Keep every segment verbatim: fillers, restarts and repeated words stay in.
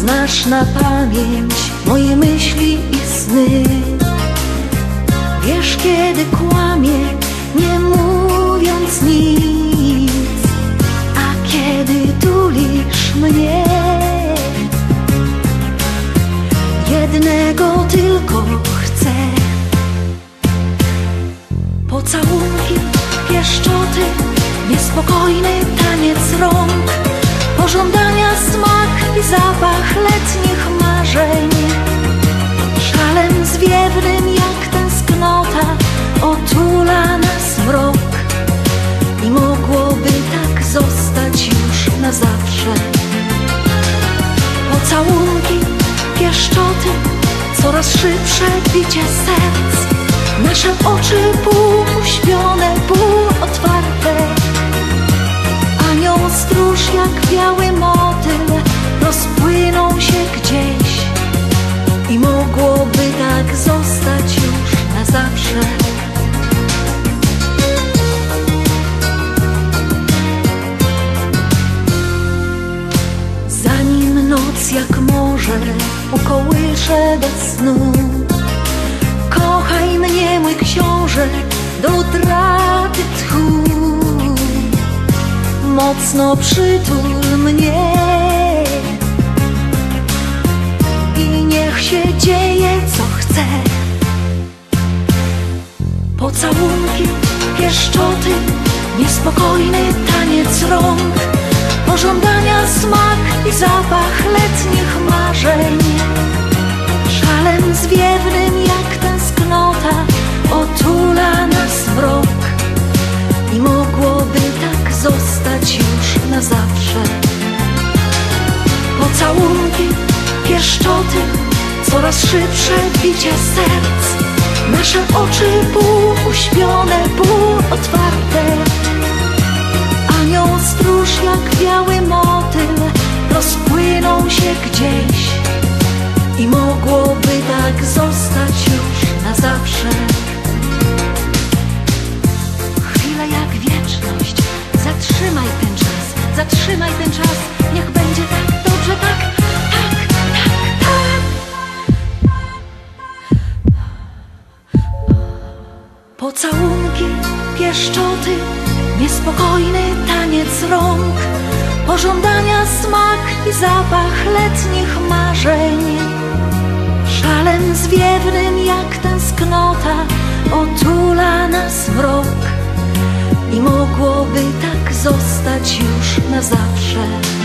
Znasz na pamięć moje myśli i sny. Wiesz, kiedy kłamię, nie mówiąc nic, a kiedy tulisz mnie, jednego tylko chcę. Pocałunki, pieszczoty, niespokojny taniec rąk, pożądania smak i zapach letnich marzeń. Szalem zwiewnym jak tęsknota otula nas mrok i mogłoby tak zostać już na zawsze. Pocałunki, pieszczoty, coraz szybsze bicie serc, nasze oczy pół uśpione, pół otwarte. Anioł stróż jak biały motyl rozpłynął się gdzieś i mogłoby tak zostać już na zawsze. Zanim noc jak morze ukołysze bez snu, kochaj mnie, mój książę, do utraty tchu. Mocno przytul mnie i niech się dzieje co chce. Pocałunki, pieszczoty, niespokojny taniec rąk, pożądania smak i zapach letnich marzeń. Szalem zwiewnym jak tęsknota otula nas mrok i mogłoby tak zostać już na zawsze. Pocałunki, pieszczoty, coraz szybsze bicie serc, nasze oczy pół uśpione, pół otwarte. Anioł stróż jak biały motyl rozpłynął się gdzieś i mogłoby tak zostać już na zawsze. Chwila jak wieczność, zatrzymaj ten czas, zatrzymaj ten czas, niech będzie tak dobrze, tak, tak, tak, tak. Pocałunki, pieszczoty, niespokojny taniec rąk, pożądania smak i zapach letnich marzeń. Szalem zwiewnym jak tęsknota otula nas mrok i mogłoby tak zostać już na zawsze.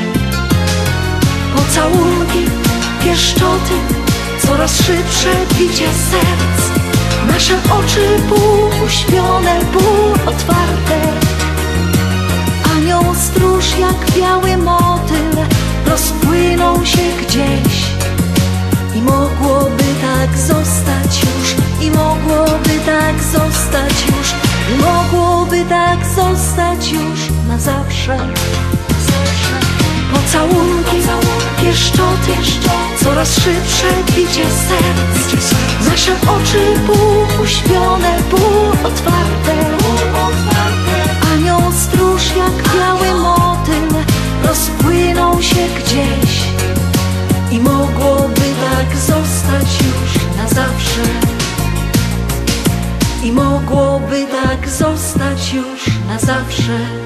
Pocałunki, pieszczoty, coraz szybsze bicie serc, nasze oczy pół uśpione, pół otwarte. Anioł stróż jak biały motyl rozpłynął się gdzieś i mogłoby tak zostać już, i mogłoby tak zostać już, i mogłoby tak zostać już na zawsze. Pocałunki, pieszczoty, coraz szybsze bicie serc, nasze oczy pół uśpione, pół otwarte. Anioł stróż jak biały motyl rozpłynął się gdzieś i mogłoby tak zostać już na zawsze. I mogłoby tak zostać już na zawsze.